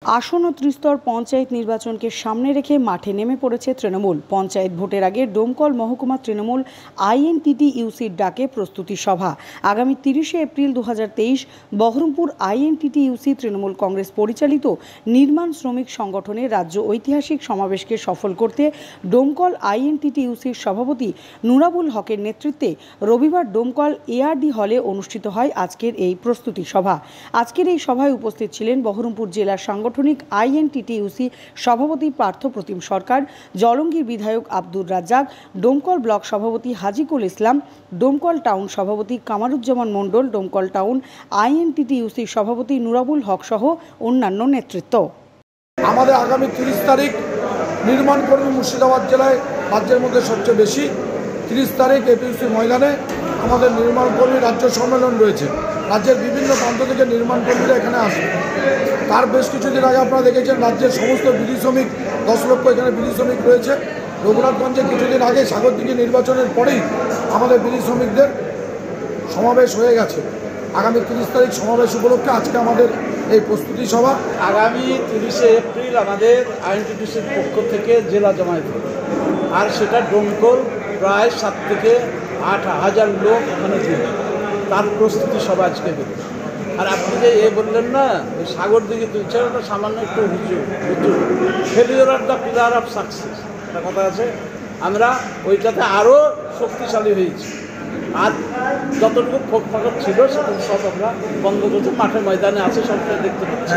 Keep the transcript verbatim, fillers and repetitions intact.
আসন্ন ত্রিস্তর পঞ্চায়েত নির্বাচনকে সামনে রেখে মাঠে নেমে পড়েছে তৃণমূল। পঞ্চায়েত ভোটের আগে ডোমকল মহকুমা তৃণমূল আইএনটিটিইউসির ডাকে প্রস্তুতি সভা। আগামী তিরিশে এপ্রিল দু হাজার তেইশ বহরমপুর আইএনটিটিইউসি তৃণমূল কংগ্রেস পরিচালিত নির্মাণ শ্রমিক সংগঠনের রাজ্য ঐতিহাসিক সমাবেশকে সফল করতে ডোমকল আইএনটিটিইউসির সভাপতি নুরাবুল হকের নেতৃত্বে রবিবার ডোমকল এআরডি হলে অনুষ্ঠিত হয় আজকের এই প্রস্তুতি সভা। আজকের এই সভায় উপস্থিত ছিলেন বহরমপুর জেলার সাংগঠনিক আইএনটিটিইউসি সভাপতি পার্থ প্রতিম সরকার, জলঙ্গির বিধায়ক আব্দুর রাজ্জাক, ডোমকল ব্লক সভাপতি হাজিকুল ইসলাম, ডোমকল টাউন সভাপতি কামারুজ্জামান মণ্ডল, ডোমকল টাউন আইএনটিটিইউসি সভাপতি নুরাবুল হক সহ অন্যান্য নেতৃত্ব। আমাদের আগামী তিরিশ তারিখ নির্মাণ কর্মী মুর্শিদাবাদ জেলায় রাজ্যের মধ্যে সবচেয়ে বেশি। তিরিশ তারিখ এপিইউসি ময়দানে আমাদের নির্মাণ কর্মী রাজ্য সম্মেলন রয়েছে। রাজ্যের বিভিন্ন প্রান্ত থেকে নির্মাণ কর্মীরা এখানে আসবে। তার বেশ কিছুদিন আগে আপনারা দেখেছেন রাজ্যের সমস্ত বিড়ি শ্রমিক, দশ লক্ষ এখানে বিড়ি শ্রমিক রয়েছে। রঘুনাথগঞ্জে কিছুদিন আগে সাগরদিঘি নির্বাচনের পরেই আমাদের বিড়ি শ্রমিকদের সমাবেশ হয়ে গেছে। আগামী তিরিশ তারিখ সমাবেশ উপলক্ষে আজকে আমাদের এই প্রস্তুতি সভা। আগামী তিরিশে এপ্রিল আমাদের আইএনটিটিইউসির পক্ষ থেকে জেলা জমায়েত হবে, আর সেটা ডোমকল প্রায় সাত থেকে আট হাজার লোক ওখানে দিবে। তার প্রস্তুতি সভা আজকে দেবে। আর আপনি যে এ বললেন না, ওই সাগর দিকে তুলছে ওটা সামান্য একটু উঁচু উঁচু failure of the pillar of success একটা কথা আছে। আমরা ওইটাতে আরও শক্তিশালী হয়েছি। আর যতটুকু ফোক ফাঁকর ছিল সেটুকু সব আমরা বন্ধ করছি, মাঠে ময়দানে আছে, সবটা দেখতে পাচ্ছি।